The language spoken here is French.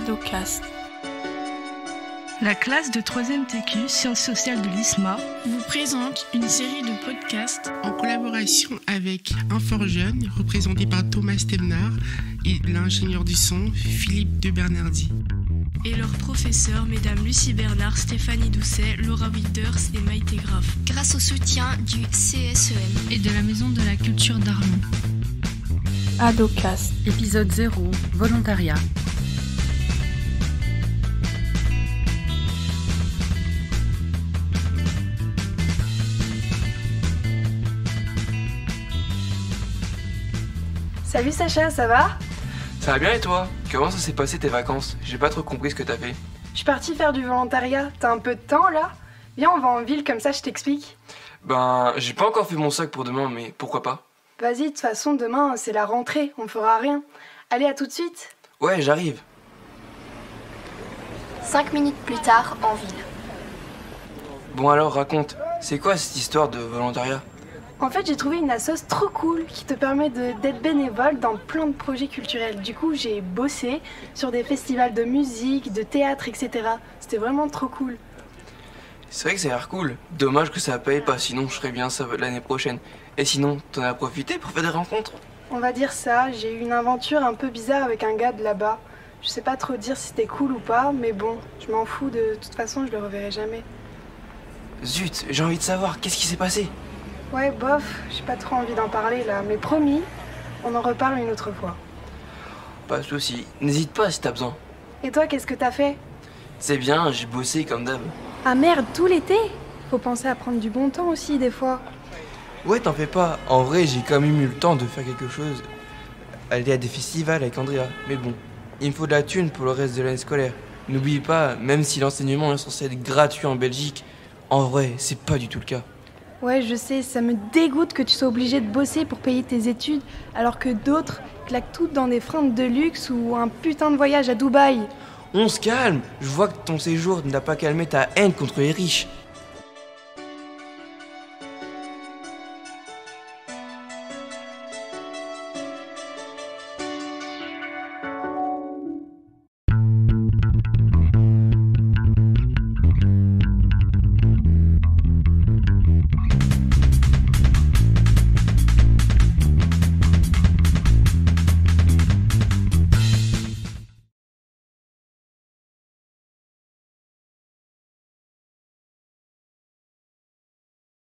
Adocast. La classe de 3e TQ Sciences sociales de l'ISMA vous présente une série de podcasts en collaboration avec Infor-Jeune, représenté par Thomas Stemnard et l'ingénieur du son Philippe de Bernardi. Et leurs professeurs, mesdames Lucie Bernard, Stéphanie Doucet, Laura Wilders et Maïté Graff. Grâce au soutien du CSEM et de la Maison de la Culture d'Arlon. Adocast. Épisode 0, volontariat. Salut Sacha, ça va? Ça va bien et toi? Comment ça s'est passé tes vacances? J'ai pas trop compris ce que t'as fait. Je suis partie faire du volontariat, t'as un peu de temps là? Viens, on va en ville, comme ça je t'explique. Ben, j'ai pas encore fait mon sac pour demain, mais pourquoi pas? Vas-y, de toute façon, demain c'est la rentrée, on fera rien. Allez, à tout de suite. Ouais, j'arrive. 5 minutes plus tard, en ville. Bon alors, raconte, c'est quoi cette histoire de volontariat? En fait, j'ai trouvé une assoce trop cool qui te permet d'être bénévole dans plein de projets culturels. Du coup, j'ai bossé sur des festivals de musique, de théâtre, etc. C'était vraiment trop cool. C'est vrai que ça a l'air cool. Dommage que ça paye pas, sinon je ferais bien ça l'année prochaine. Et sinon, t'en as profité pour faire des rencontres? On va dire ça, j'ai eu une aventure un peu bizarre avec un gars de là-bas. Je sais pas trop dire si c'était cool ou pas, mais bon, je m'en fous, de toute façon, je le reverrai jamais. Zut, j'ai envie de savoir, qu'est-ce qui s'est passé? Ouais, bof, j'ai pas trop envie d'en parler là, mais promis, on en reparle une autre fois. Pas de soucis, n'hésite pas si t'as besoin. Et toi, qu'est-ce que t'as fait? C'est bien, j'ai bossé comme d'hab. Ah merde, tout l'été? Faut penser à prendre du bon temps aussi, des fois. Ouais, t'en fais pas, en vrai j'ai quand même eu le temps de faire quelque chose. Aller à des festivals avec Andrea, mais bon, il me faut de la thune pour le reste de l'année scolaire. N'oublie pas, même si l'enseignement est censé être gratuit en Belgique, en vrai, c'est pas du tout le cas. Ouais, je sais, ça me dégoûte que tu sois obligé de bosser pour payer tes études, alors que d'autres claquent toutes dans des fringues de luxe ou un putain de voyage à Dubaï. On se calme. Je vois que ton séjour n'a pas calmé ta haine contre les riches.